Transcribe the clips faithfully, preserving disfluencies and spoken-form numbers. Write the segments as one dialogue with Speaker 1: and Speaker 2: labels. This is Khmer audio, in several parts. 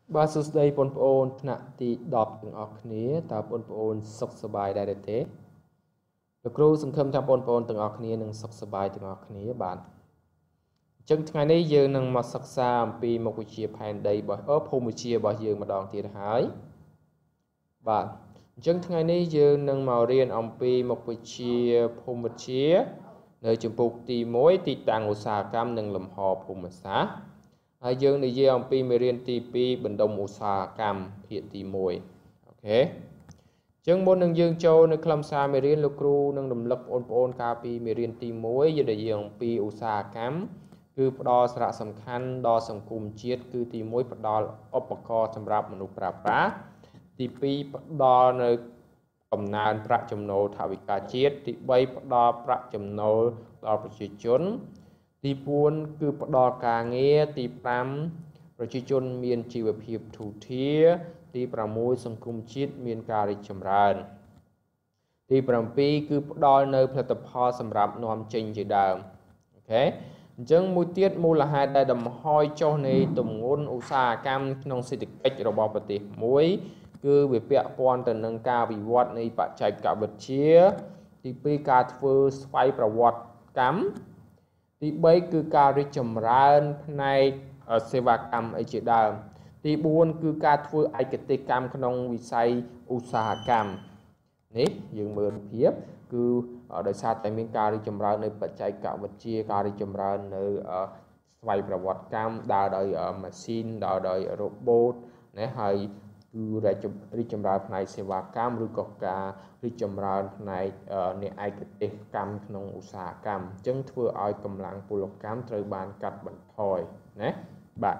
Speaker 1: បាទសួស្តីបងប្អូនថ្នាក់ទីដប់ទាំងអស់គ្នាតើបងប្អូនសុខសប្បាយដែរទេលោកគ្រូសង្ឃឹមថាបងប្អូនទាំងអស់គ្នានឹងសុខសប្បាយទាំងអស់គ្នាបាទអញ្ចឹងថ្ងៃនេះយើងនឹងមកសិក្សាអំពីមុខវិជ្ជាផែនដីរបស់អភូមិវិទ្យារបស់យើងម្ដងទៀតហើយបាទអញ្ចឹងថ្ងៃនេះយើងនឹងមករៀនអំពីមុខវិជ្ជាភូមិវិទ្យានៅជំពូកទីមួយទីតាំងឧស្សាហកម្មនិងលំហភូមិសាស្ត្រហើយយើងនិយាយអំពីមេរៀនទីពីរបណ្ដុំឧស្សាហកម្មភាគទីមួយអូខេអញ្ចឹងមុននឹងយើងចូលនៅខ្លឹមសារមេរៀនលោកគ្រូនឹងរំលឹកបងប្អូនកាលពីមេរៀនទីមួយយើងនិយាយអំពីឧស្សាហកម្មគឺផ្ដល់សារៈសំខាន់ដល់សង្គមជាតិគឺទីមួយផ្ដល់ឧបករណ៍សម្រាប់មនុស្សប្រើប្រាស់ទីពីរផ្ដល់នៅកំណើនប្រាក់ចំណូលថវិកាជាតិទីបីផ្ដល់ប្រាក់ចំណូលដល់ប្រជាជនទីបួនគឺផ្ដល់ការងារទីប្រាំប្រជាជនមានជីវភាពធូរធារទីប្រាំមួយសង្គមជាតិមានការរីកចម្រើនទីប្រាំពីរគឺផ្ដល់នៅផលិតផលសម្រាប់នាំចេញជាដើមអូខេអញ្ចឹងមួយទៀតមូលហេតុដែលដំហើយចុះនៃទម្ងន់ឧស្សាហកម្មក្នុងសេដ្ឋកិច្ចរបស់ប្រទេសមួយគឺវាពាក់ព័ន្ធទៅនឹងការវិវត្តនៃបច្ចេកវិទ្យាទីពីរការធ្វើស្វ័យប្រវត្តិកម្មទីបីគឺការរីកចម្រើនផ្នែកសេវាកម្មអីជាដើមទីបួនគឺការធ្វើឯកទេសកម្មក្នុងវិស័យឧស្សាហកម្មនេះយើងមើលភាពគឺដោយសារតែមានការរីកចម្រើននៃបច្ចេកវិទ្យាការរីកចម្រើននៅស្វ័យប្រវត្តិកម្មដើរដោយម៉ាស៊ីនដើរដោយ robot ណាហើយគឺរីកចម្រើនផ្នែកសេវាកម្មឬក៏ការរីកចម្រើនផ្នែកអ្នកឯកទេសកម្មក្នុងឧស្សាហកម្មអញ្ចឹងធ្វើឲ្យកម្លាំងពលកម្មត្រូវបានកាត់បន្ថយណាបាទ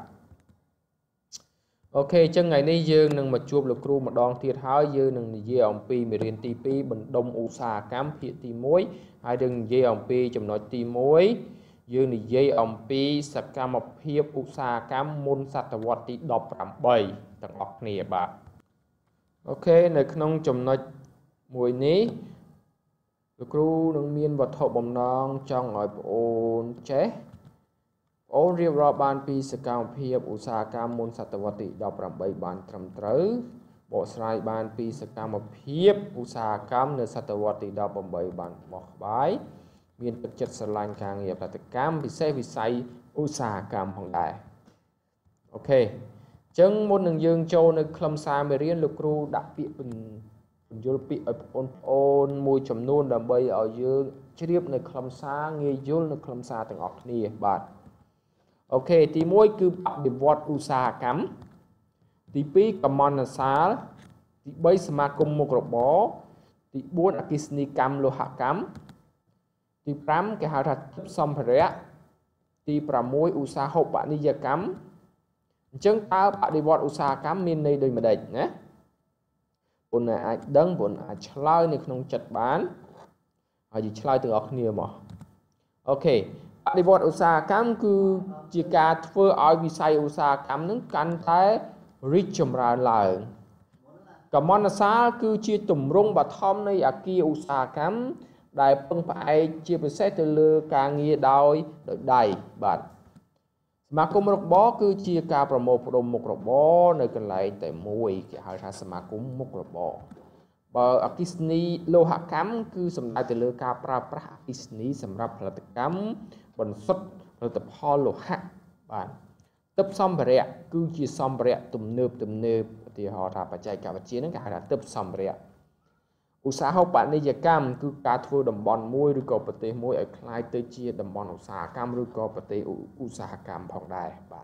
Speaker 1: អូខេអញ្ចឹងថ្ងៃនេះយើងនឹងមកជួបលោកគ្រូម្ដងទៀតហើយយើងនឹងនិយាយអំពីមេរៀនទីពីរបណ្ដុំឧស្សាហកម្មភាគទីមួយហើយយើងនិយាយអំពីចំណុចទីមួយយើងនិយាយអំពីសកម្មភាពឧស្សាហកម្មមុនសតវត្សទីដប់ប្រាំបីទាំងអស់គ្នាបាទអូខេនៅក្នុងចំណុចមួយនេះលោកគ្រូនឹងមានវត្ថុបំណងចង់ឲ្យបងអូនចេះបងអូនរៀបរាប់បានពីសកម្មភាពឧស្សាហកម្មមុនសតវត្សទីដប់ប្រាំបីបានត្រឹមត្រូវបកស្រាយបានពីសកម្មភាពឧស្សាហកម្មនៅសតវត្សទីដប់ប្រាំបីបានបោះក្បាយមានទឹកចិត្តស្រឡាញ់ការងារផលិតកម្មពិសេសវិស័យឧស្សាហកម្មផងដែរអូខេអញ្ចឹងមុននឹងយើងចូលនៅខ្លឹមសារមេរៀនលោកគ្រូដាក់ពាក្យបញ្យល់ពាក្យឲ្យបងប្អូនមួយចំនួនដើម្បីឲ្យយើងជ្រាបនៅខ្លឹមសារងាយយល់នៅខ្លឹមសារទាំងអស់គ្នាបាទអូខេទីមួយគឺបដិវត្តឧស្សាហកម្មទីពីរកម្មន្តសាលទីបីសមាគមមុខរបរទីបួនអគ្គិសនីកម្មលោហកម្មទីប្រាំគេហៅថាសម្ភារៈទីប្រាំមួយឧស្សាហបនិយកម្មអញ្ចឹងតើបដិវត្តឧស្សាហកម្មមានន័យដូចម្ដេចណាបងប្អូនអាចដឹងបងប្អូនអាចឆ្លើយនៅក្នុងចិត្តបានហើយឆ្លើយទាំងអស់គ្នាមកអូខេបដិវត្តឧស្សាហកម្មគឺជាការធ្វើឲ្យវិស័យឧស្សាហកម្មនឹងកាន់តែរីកចម្រើនឡើងកម្មន្តសាលគឺជាទម្រង់បឋមនៃអគារឧស្សាហកម្មដែលពឹងផ្អែកជាពិសេសទៅលើការងារដោយដោយដៃបាទសមាគមរបរគឺជាការប្រមូលផ្ដុំមុខរបរនៅកន្លែងតែមួយគេហៅថាសមាគមមុខរបរបើអគ្គិសនីលោហកម្មគឺសំដៅទៅលើការប្រើប្រាស់អគ្គិសនីសម្រាប់ផលិតកម្មបន្សុទ្ធផលិតផលលោហៈបាទទឹកសម្ភារៈគឺជាសម្ភារៈទំនើបទំនើបឧទាហរណ៍ថាបច្ចេកវិទ្យាហ្នឹងគេហៅថាទឹកសម្ភារៈឧស្សាហបនិយកម្មគឺការធ្វើតំបន់មួយឬក៏ប្រទេសមួយឲ្យคล้ายទៅជាតំបន់ឧស្សាហកម្មឬក៏ប្រទេសឧស្សាហកម្មផងដែរបាទ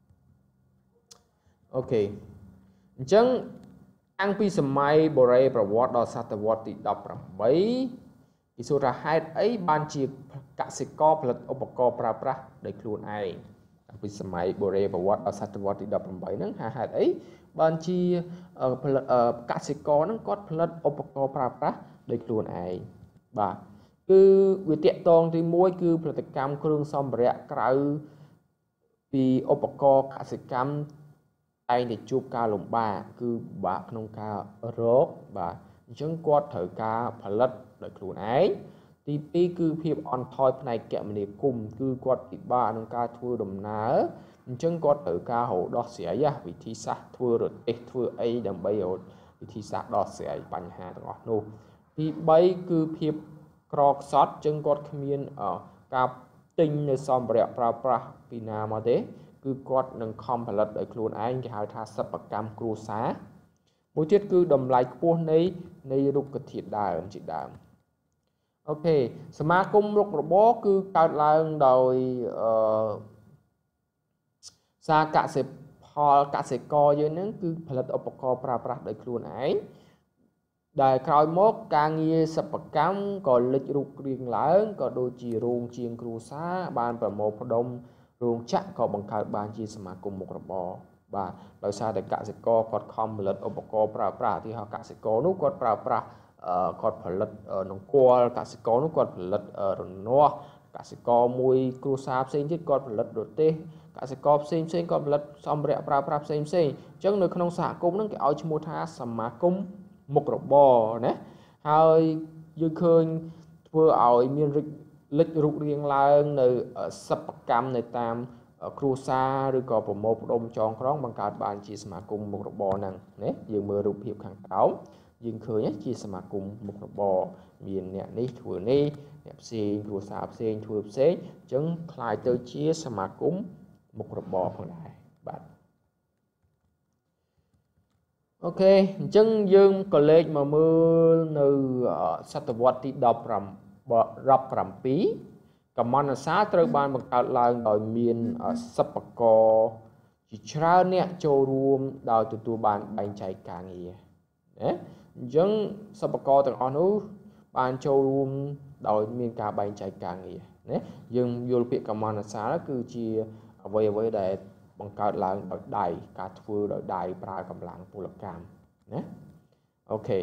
Speaker 1: អូខេអញ្ចឹងតាំងពីសម័យបុរេប្រវត្តិដល់សតវត្សទីដប់ប្រាំបីគេសួរថាហេតុអីបានជាកសិករផលិតឧបករណ៍ប្រើប្រាស់ដោយខ្លួនឯងតាំងពីសម័យបុរេប្រវត្តិដល់សតវត្សទីដប់ប្រាំបីហ្នឹងហេតុអីបានជាផលិតកសិករហ្នឹងគាត់ផលិតឧបករណ៍ប្រើប្រាស់ដោយខ្លួនឯងបាទគឺវាតាក់ទងទីមួយគឺផលិតកម្មគ្រឿងសម្ភារៈក្រៅពីឧបករណ៍កសិកម្មតែងតែជួបការលំបាកគឺពិបាកក្នុងការរកបាទអញ្ចឹងគាត់ត្រូវការផលិតដោយខ្លួនឯងទីពីរគឺភាពអន់ថយផ្នែកគមនាគមន៍គឺគាត់ពិបាកក្នុងការធ្វើដំណើរ chân có từ ca hộ đo xẻ ya vị thi sát thua rồi ế thua ấy đầm bây giờ vị thi sát đo xẻ bánh hà đó nô thì bây cứ phiếp krok sót chân có miên ở cặp tinhในសំភារៈប្រើប្រាស់ពីណាមកទេគឺគាត់នឹងខំផលិតដោយខ្លួនឯងគេហៅថាសិប្បកម្មគ្រួសារមួយទៀតគឺតម្លៃខ្ពស់នៃនៃរុក្ខធាតុដើមជាដើមអូខេសមាគមរុករបរគឺកើតឡើងដោយអឺសាកសិផលកសិករយើងហ្នឹងគឺផលិតឧបករណ៍ប្រើប្រាស់ដោយខ្លួនឯងដែលក្រោយមកការងារសិប្បកម្មក៏លេចរូបរាងឡើងក៏ដូចជារោងជាងគ្រួសារបានប្រមូលផ្ដុំរោងចក្រក៏បង្កើតបានជាសមាគមមុខរបរបាទដោយសារតែកសិករគាត់ខំផលិតឧបករណ៍ប្រើប្រាស់ទីហោកសិករនោះគាត់ប្រើប្រាស់គាត់ផលិតនង្គ័លកសិករនោះគាត់ផលិតរនាស់កសិករមួយគ្រួសារផ្សេងទៀតគាត់ផលិតរទេះកសិករផ្សេងផ្សេងគាត់ផលិតសម្ភារៈប្រើប្រាស់ផ្សេងផ្សេងអញ្ចឹងនៅក្នុងសហគមន៍ហ្នឹងគេឲ្យឈ្មោះថាសមាគមមុខរបរណាហើយយើងឃើញធ្វើឲ្យមានលេចរូបរាងឡើងនៅសិប្បកម្មនៅតាមគ្រួសារឬក៏ប្រមូលផ្ដុំចងក្រងបង្កើតបានជាសមាគមមុខរបរហ្នឹងណាយើងមើលរូបភាពខាងក្រោមយើងឃើញជាសមាគមមុខរបរមានអ្នកនេះធ្វើនេះអ្នកផ្សេងគ្រួសារផ្សេងធ្វើផ្សេងអញ្ចឹងคล้ายទៅជាសមាគមមុខរបរផងដែរបាទអូខេអញ្ចឹងយើងក៏លេខមកមើលនៅសតវត្សទីដប់ប្រាំពីរកម្មន្តសាត្រូវបានបង្កើតឡើងដោយមានសិប្បករជាច្រើនអ្នកចូលរួមដោយទទួលបានបែងចែកការងារណាអញ្ចឹងសិប្បករទាំងអស់នោះបានចូលរួមដោយមានការបែងចែកការងារណាយើងយល់ពាក្យកម្មន្តសាគឺជាអ្វីអ្វីដែលបង្កើតឡើងដោយដៃការធ្វើដោយដៃប្រើកម្លាំងពលកម្មណាអូខេ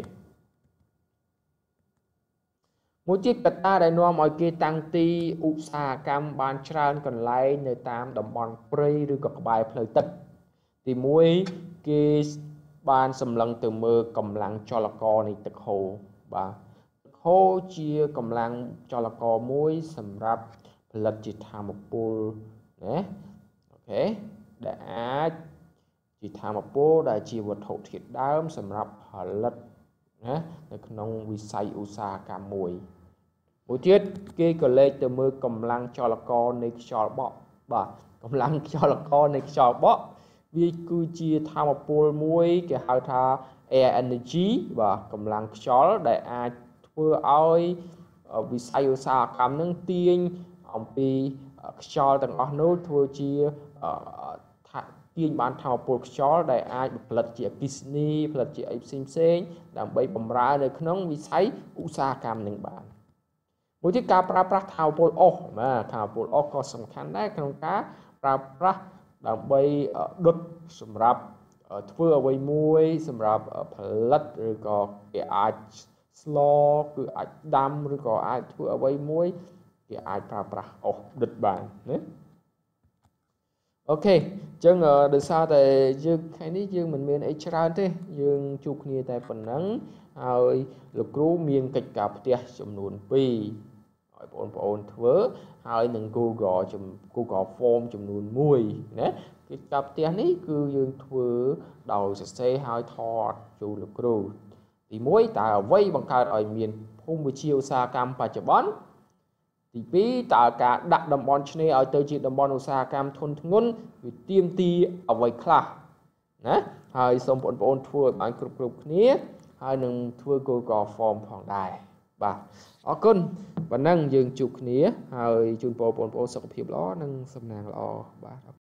Speaker 1: មួយទៀតកត្តាដែលនាំឲ្យគេតាំងទីឧស្សាហកម្មបានច្រើនកន្លែងនៅតាមតំបន់ព្រៃឬក៏ក្បែរផ្លូវទឹកទីមួយគេបានសម្លឹងទៅមើលកម្លាំងចលករនៃទឹកហូរបាទទឹកហូរជាកម្លាំងចលករមួយសម្រាប់ផលិតជាថាមពលណាអូខេដែលអាចជាថាមពលដែលជាវត្ថុធាតុដើមសម្រាប់ផលិតណានៅក្នុងវិស័យឧស្សាហកម្មមួយមួយទៀតគេក៏លេខទៅមើលកម្លាំងចលករនៃខ្យល់បក់បាទកម្លាំងខ្យល់ករនៃខ្យល់បក់វាគឺជាថាមពលមួយគេហៅថា air energy បាទកម្លាំងខ្យល់ដែលអាចធ្វើឲ្យវិស័យឧស្សាហកម្មនឹងទាញអំពីខ្យល់ទាំងអស់នោះធ្វើជាទាញបានថាមពលខ្យល់ដែលអាចផលិតជាអគ្គិសនីផលិតជាអីផ្សេងផ្សេងដើម្បីបម្រើនៅក្នុងវិស័យឧស្សាហកម្មនឹងបានមួយទៀតការប្រើប្រាស់ថាមពលអុសបាទថាមពលអុសក៏សំខាន់ដែរក្នុងការប្រើប្រាស់ដើម្បីដុតសម្រាប់ធ្វើអ្វីមួយសម្រាប់ផលិតឬក៏គេអាចស្លគឺអាចដាំឬក៏អាចធ្វើអ្វីមួយគេអាចប្រើប្រាស់អុសដុតបានណាអូខេអញ្ចឹងដោយសារតែយើងថ្ងៃនេះយើងមិនមានអីច្រើនទេយើងជួបគ្នាតែប៉ុណ្ណឹងហើយលោកគ្រូមានកិច្ចការផ្ទះចំនួនពីរឲ្យបងប្អូនធ្វើហើយនឹង Google Google Form ចំនួនមួយណាកិច្ចការផ្ទះនេះគឺយើងធ្វើដោយសរសេរហើយថតជូនលោកគ្រូទីមួយតើអ្វីបង្កើតឲ្យមានភូមិវិទ្យាឧស្សាហកម្មបច្ចុប្បន្នទីពីរតើការដាក់តំបន់ឆ្នេរឲ្យទៅជាតំបន់ឧស្សាហកម្មធុនធ្ងន់វាទាមទារអ្វីខ្លះណាហើយសូមបងប្អូនធ្វើឲ្យបានគ្រប់គ្រប់គ្នាហើយនឹងធ្វើ Google Form ផងដែរបាទអរគុណប៉ុណ្ណឹងយើងជួបគ្នាហើយជូនពរបងប្អូនសុខភាពល្អនិងសំណាងល្អបាទ